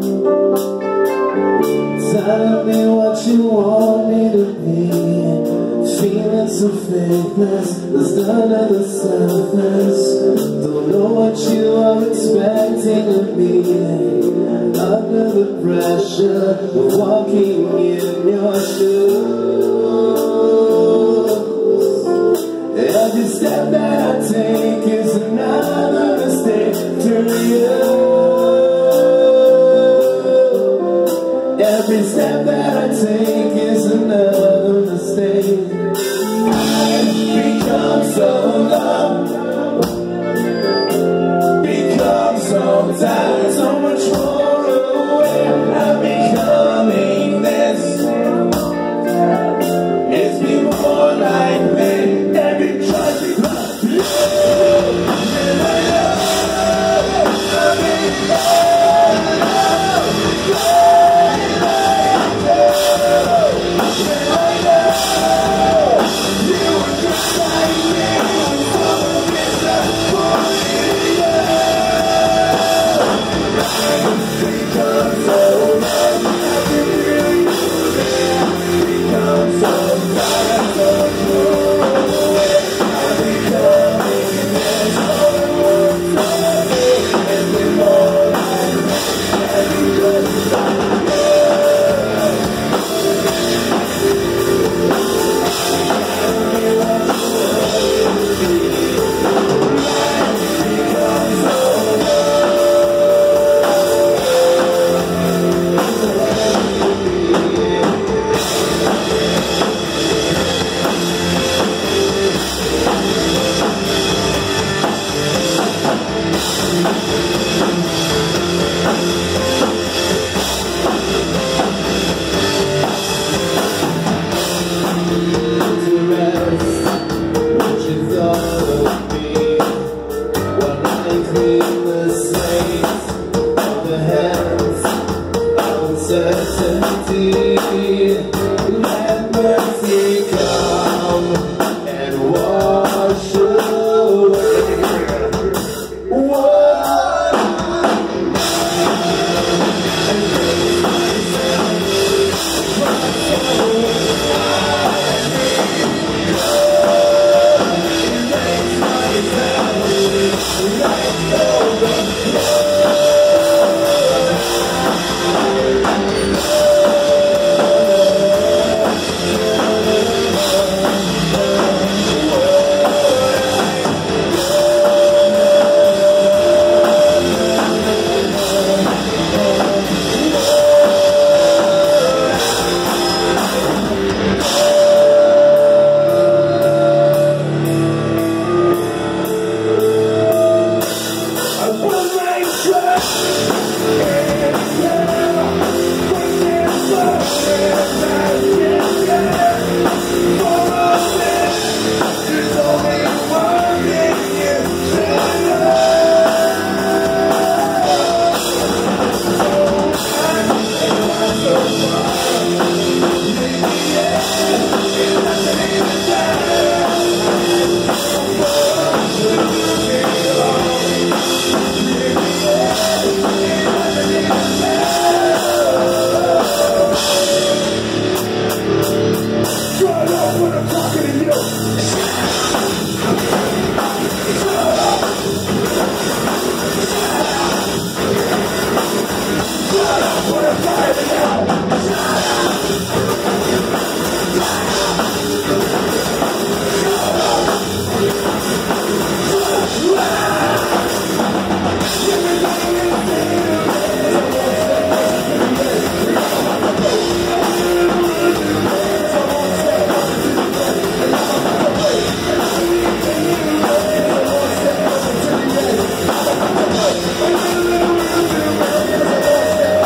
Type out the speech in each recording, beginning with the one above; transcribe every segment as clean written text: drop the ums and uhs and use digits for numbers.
Tell me what you want me to be. Feeling so faithless, there's none of the surface. Don't know what you are expecting of me. Under the pressure of walking in your shoes. Every step that I take is another mistake to you. Every step that I take is another mistake. I've become so numb, become so tired, so much more aware. I'm becoming this. It's been more like me. Every choice we must do. And I let mercy come and wash away what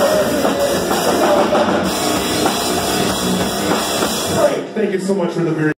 Thank you so much for the very